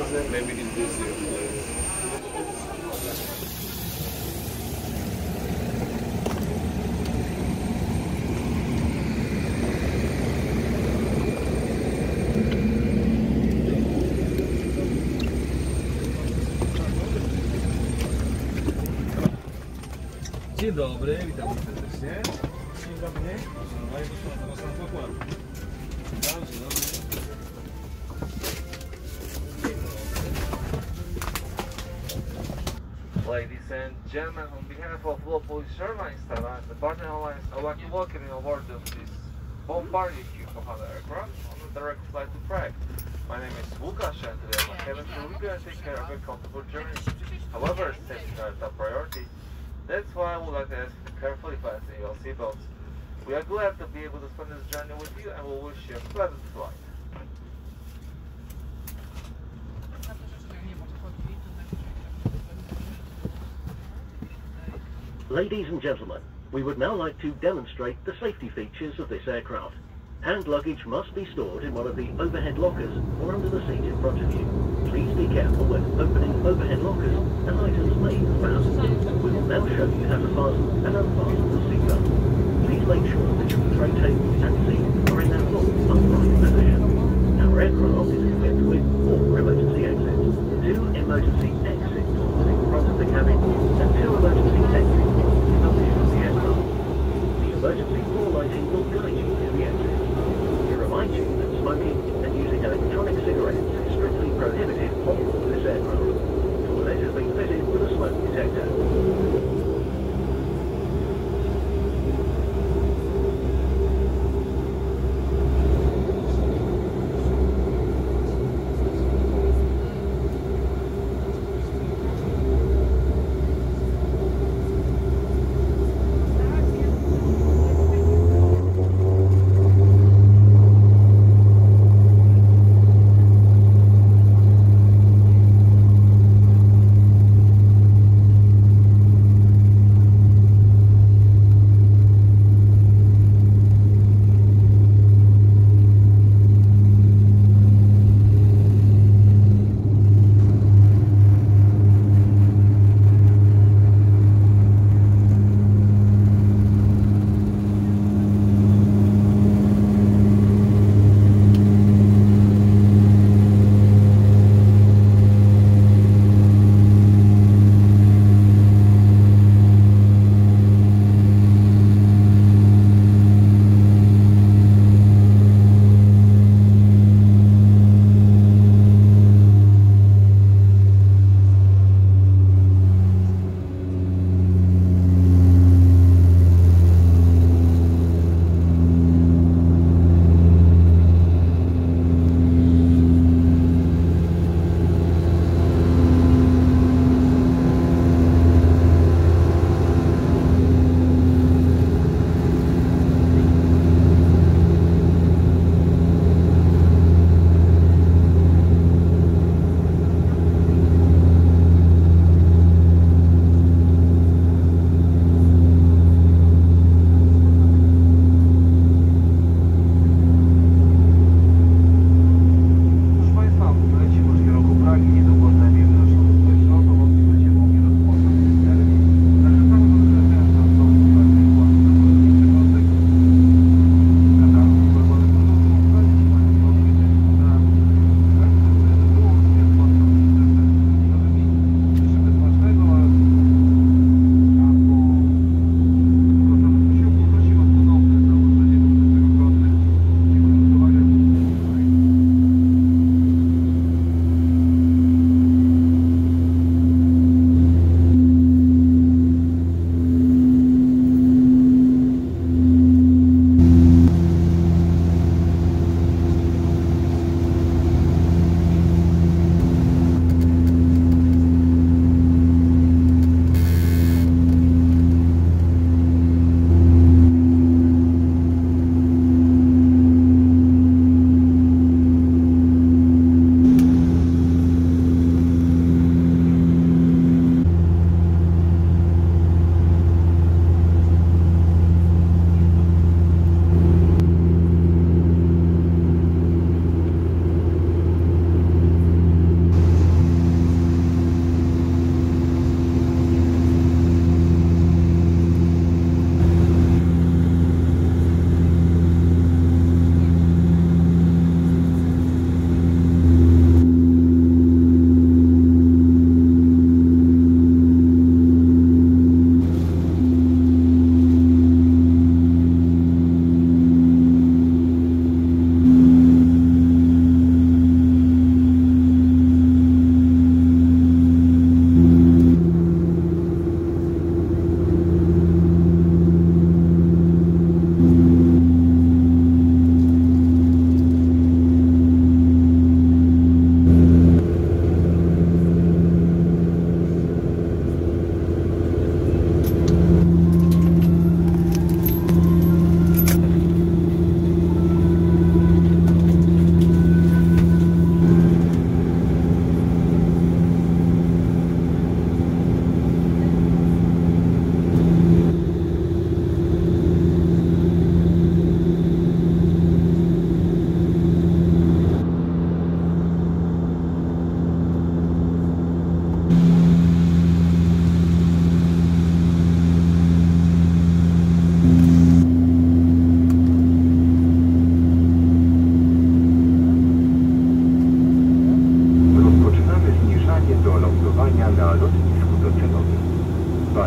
Maybe in this year. Dzień dobry, witam serdecznie. Dzień dobry. Ladies and gentlemen, on behalf of LOT Polish Airlines, the partner airlines, I'd like to welcome you aboard of this Bombardier aircraft on a direct flight to Prague. My name is Łukasz and today I'm cabin crew. We're going to take care of a comfortable journey. However, safety is our top priority. That's why I would like to ask you to carefully fasten your seatbelts. We are glad to be able to spend this journey with you and we'll wish you a pleasant flight. Ladies and gentlemen, we would now like to demonstrate the safety features of this aircraft. Hand luggage must be stored in one of the overhead lockers or under the seat in front of you. Please be careful when opening overhead lockers as items may be found. We will now show you how to fasten and unfasten the seatbelt. Please make sure that your tray table and seat are in their full upright position. Our aircraft is equipped with 4 emergency exits, 2 emergency exit doors in front of the cabin, and 2 emergency exit doors in the rear of the aircraft. The emergency door lighting will guide you to the exit. We remind you that smoking and using electronic cigarettes is strictly prohibited on board this aircraft. The toilet has been fitted with a smoke detector.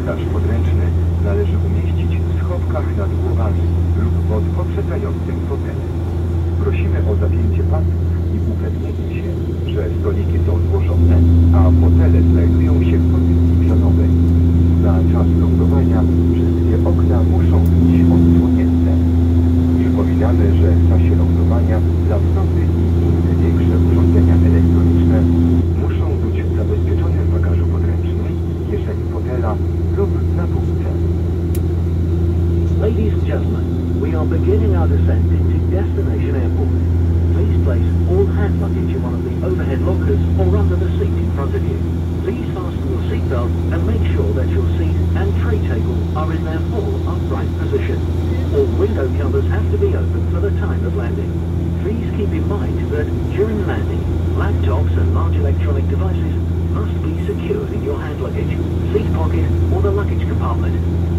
Bagaż podręczny należy umieścić w schowkach nad głowami lub pod poprzedzającym fotelem. Prosimy o zapięcie pasów i upewnienie się, że stoliki są złożone, a fotele znajdują się w pozycji pionowej. Na czas lądowania wszystkie okna muszą być odsłonięte. Przypominamy, że w czasie lądowania laptopy i inne większe urządzenia elektroniczne muszą być zabezpieczone w bagażu podręcznym, kieszeni fotela lub na półce. Ladies and gentlemen, we are beginning our descent into destination airport. Please place all hand luggage in one of the overhead lockers or under the seat in front of you. Please fasten your seatbelt and make sure that your seat and tray table are in their full upright position. All window covers have to be open for the time of landing. Please keep in mind that during landing, laptops and large electronic devices must be secured in your hand luggage, seat pocket or the luggage compartment.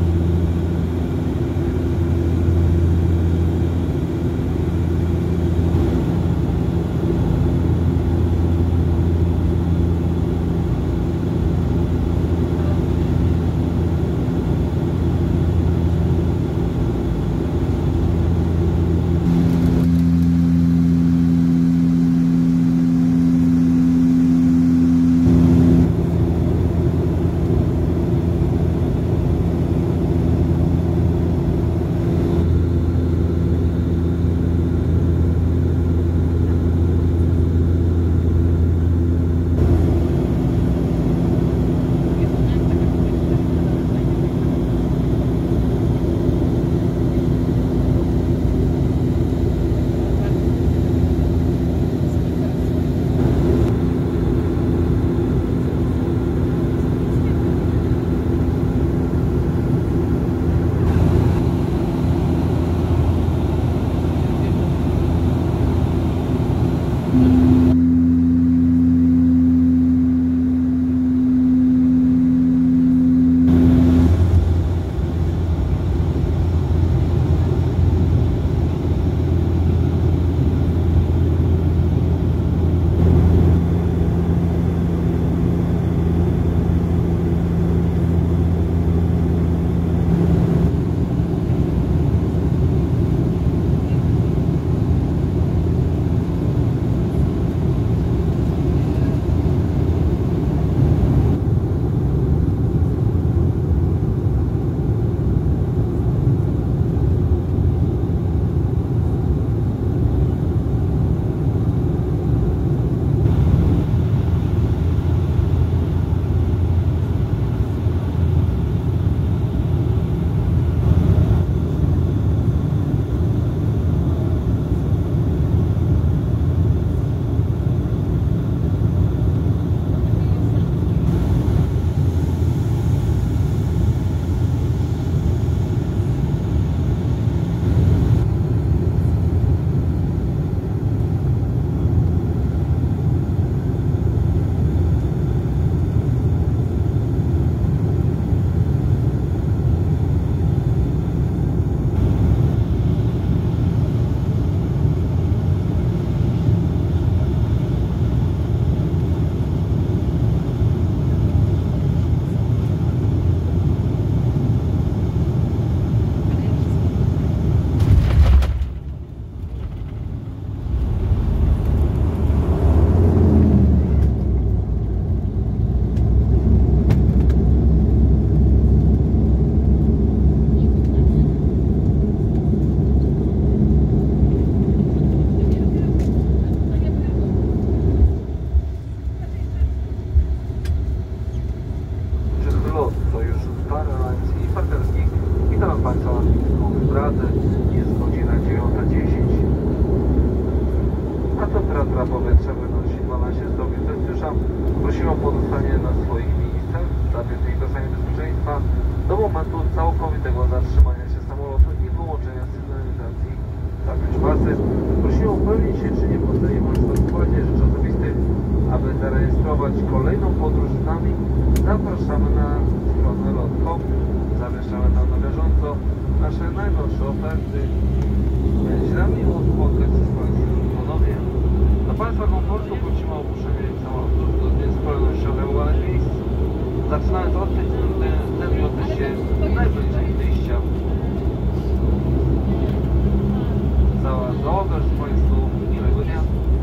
Prosimy o pozostanie na swoich miejscach dla bezpieczeństwa i bezpieczeństwa do momentu całkowitego zatrzymania się samolotu i wyłączenia sygnalizacji zapiąć pasy. Prosimy upewnić się, czy nie powstanie możliwość rzeczy osobistych. Aby zarejestrować kolejną podróż z nami, zapraszamy na stronę LOT.com. Zamieszczamy tam na bieżąco nasze najnowsze oferty. Będzie nam miło spotkać się z Państwem ponownie. Dla Państwa komfortu prosimy o opuszczenie samolotu zgodnie z kolejnością wywołanych miejsc. Zaczynając od tych, które znajdujące się najbliżej wyjścia. Cała załoga z Państwu miłego dnia.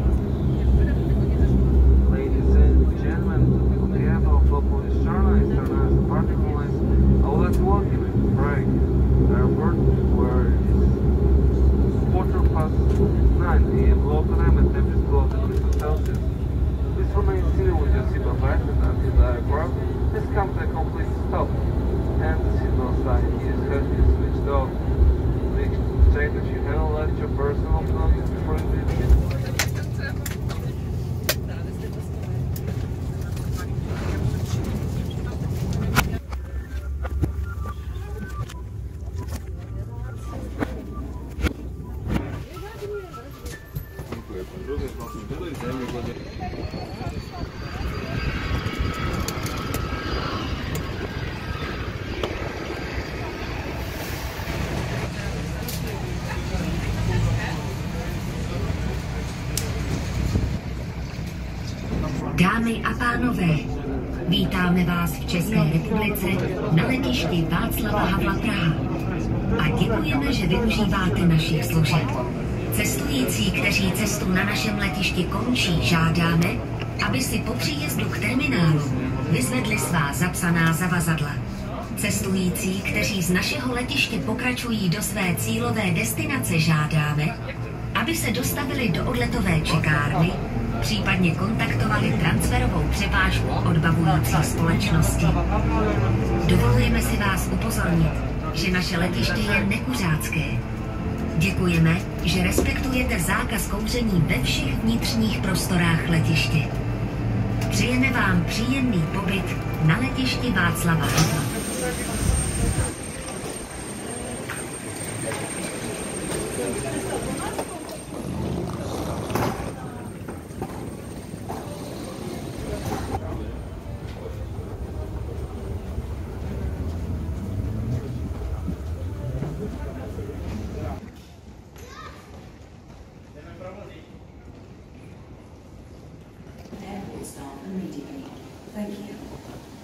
Ladies and gentlemen, on behalf of LOT Polish Airlines, Airline's Bombardier Airlines, I would like to welcome you to Prague Airport, where it is 9 a.m. local time and temperature is 12 degrees Celsius. Please remain seated with your seatbelt fastened until the aircraft has come to a complete stop and the seatbelt sign has been switched off. Please check that you haven't left your personal belongings before you leave. Dámy a pánové, vítáme vás v České republice na letišti Václava Havla Praha a děkujeme, že využíváte našich služeb. Cestující, kteří cestu na našem letišti končí, žádáme, aby si po příjezdu k terminálu vyzvedli svá zapsaná zavazadla. Cestující, kteří z našeho letiště pokračují do své cílové destinace, žádáme, aby se dostavili do odletové čekárny, případně kontaktovali transferovou přepážku odbavující společnosti. Dovolujeme si vás upozornit, že naše letiště je nekuřácké. Děkujeme, že respektujete zákaz kouření ve všech vnitřních prostorách letiště. Přejeme vám příjemný pobyt na letišti Václava Havla. Airport staff immediately. Thank you.